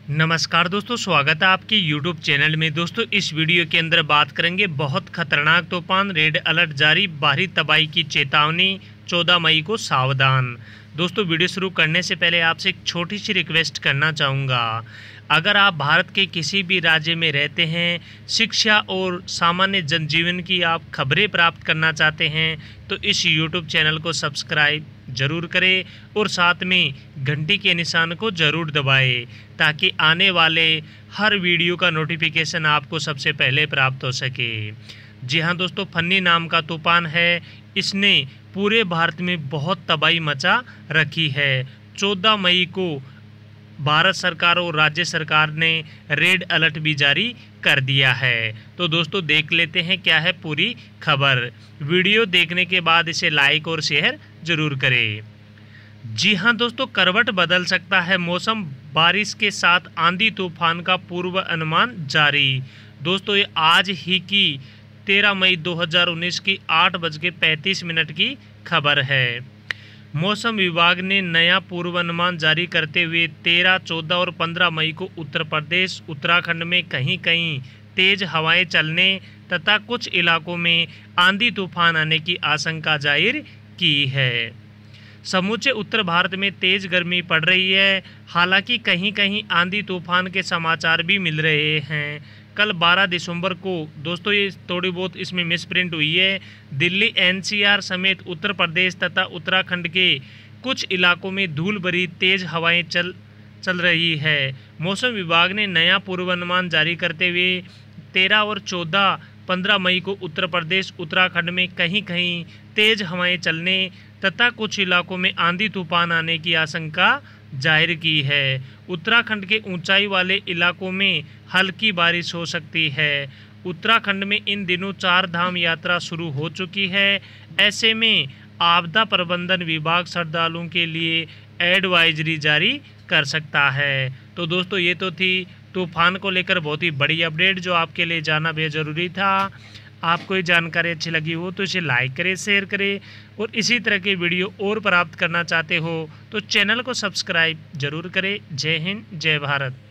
नमस्कार दोस्तों, स्वागत है आपके YouTube चैनल में। दोस्तों इस वीडियो के अंदर बात करेंगे बहुत खतरनाक तूफान, रेड अलर्ट जारी, भारी तबाही की चेतावनी, 14 मई को सावधान। दोस्तों वीडियो शुरू करने से पहले आपसे एक छोटी सी रिक्वेस्ट करना चाहूँगा। अगर आप भारत के किसी भी राज्य में रहते हैं, शिक्षा और सामान्य जनजीवन की आप खबरें प्राप्त करना चाहते हैं तो इस YouTube चैनल को सब्सक्राइब ज़रूर करें और साथ में घंटी के निशान को ज़रूर दबाएं ताकि आने वाले हर वीडियो का नोटिफिकेशन आपको सबसे पहले प्राप्त हो सके। जी हाँ दोस्तों, फन्नी नाम का तूफान है, इसने पूरे भारत में बहुत तबाही मचा रखी है। 14 मई को भारत सरकार और राज्य सरकार ने रेड अलर्ट भी जारी कर दिया है। तो दोस्तों देख लेते हैं क्या है पूरी खबर। वीडियो देखने के बाद इसे लाइक और शेयर जरूर करें। जी हाँ दोस्तों, करवट बदल सकता है मौसम, बारिश के साथ आंधी तूफान का पूर्व अनुमान जारी। दोस्तों ये आज ही की 13 मई 2019 की 8:35 की खबर है। मौसम विभाग ने नया पूर्वानुमान जारी करते हुए 13, 14 और 15 मई को उत्तर प्रदेश, उत्तराखंड में कहीं कहीं तेज हवाएं चलने तथा कुछ इलाकों में आंधी तूफान आने की आशंका जाहिर की है। समूचे उत्तर भारत में तेज गर्मी पड़ रही है, हालांकि कहीं कहीं आंधी तूफान के समाचार भी मिल रहे हैं। कल 12 दिसंबर को दोस्तों ये थोड़ी बहुत इसमें मिसप्रिंट हुई है। दिल्ली एनसीआर समेत उत्तर प्रदेश तथा उत्तराखंड के कुछ इलाकों में धूल भरी तेज हवाएं चल रही है। मौसम विभाग ने नया पूर्वानुमान जारी करते हुए 13 और 14, 15 मई को उत्तर प्रदेश, उत्तराखंड में कहीं कहीं तेज हवाएं चलने तथा कुछ इलाकों में आंधी तूफान आने की आशंका जाहिर की है। उत्तराखंड के ऊंचाई वाले इलाकों में हल्की बारिश हो सकती है। उत्तराखंड में इन दिनों 4 धाम यात्रा शुरू हो चुकी है। ऐसे में आपदा प्रबंधन विभाग श्रद्धालुओं के लिए एडवाइजरी जारी कर सकता है। तो दोस्तों ये तो थी तूफान को लेकर बहुत ही बड़ी अपडेट जो आपके लिए जानना बेहद ज़रूरी था। आपको ये जानकारी अच्छी लगी हो तो इसे लाइक करें, शेयर करें और इसी तरह के वीडियो और प्राप्त करना चाहते हो तो चैनल को सब्सक्राइब जरूर करें। जय हिंद, जय भारत।